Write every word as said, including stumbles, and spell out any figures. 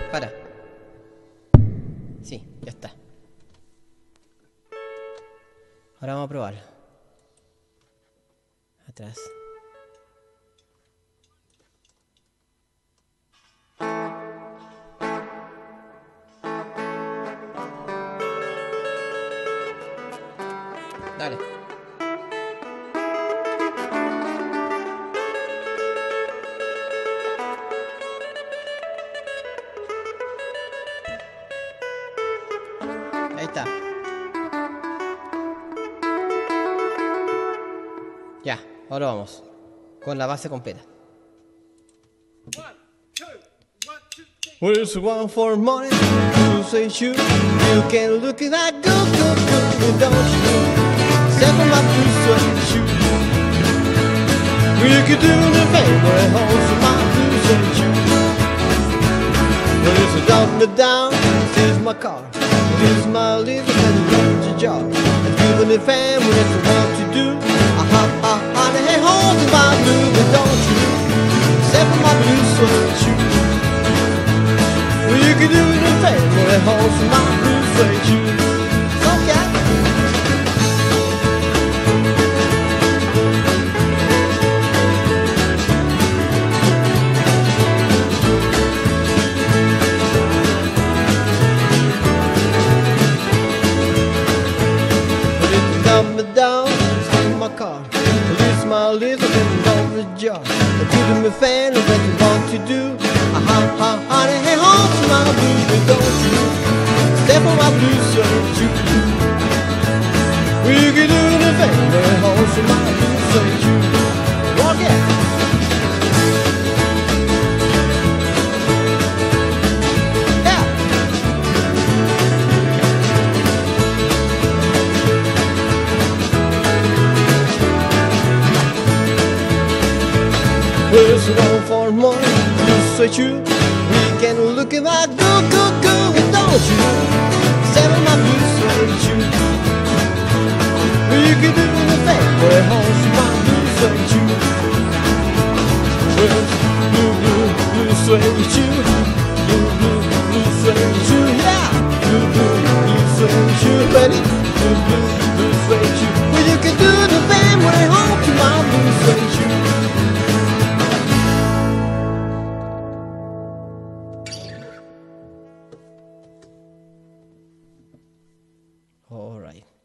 Para. Sí, ya está. Ahora vamos a probarlo. Atrás. Dale. Ahí está. Ya, ahora vamos. Con la base completa. Well, it's one for money, you say shoot. You can look at that good, good, good, don't you? Seven my blue suede shoe. Well, you can do the favor at home for my blue suede shoe. Well, it's a dumb it down, this is my car. This is my living and it's a job. And even if I'm what you want to do, I hop, hop, hop, and head home to my blue, but don't you? Except for my blue suede shoe. Well, you can do it in favor at home for my blue suede shoes. Okay. But if you dumb it down, steal my car. Release my lips and on the jar. Do them a fan of what you want to do. Ha ha ha, hey home to my blue, but don't you step on my blue suede shoe. Well, you can do the favor at home to my blue suede shoe. Walk it. Yeah. Well, it's one for more. So true, we can look at my go, go, go, and don't you? Seven my blue suede shoe. Well, you can do the favor at home to my blue suede shoe. Well, blue, blue, blue suede shoe. Blue, blue, blue suede shoe, yeah. Blue, blue, blue suede shoe, ready? Blue, blue, blue suede shoe. Well, you can do the favor at home to my blue suede shoe. All right.